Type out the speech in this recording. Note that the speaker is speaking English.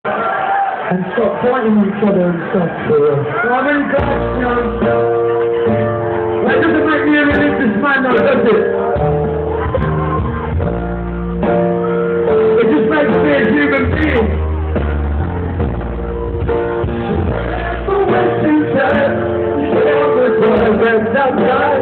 and stop fighting each other and stuff. Well, I mean, guys, you know, that doesn't make me a religious man, though, does it? It just makes me a human being. So when she said, she always was a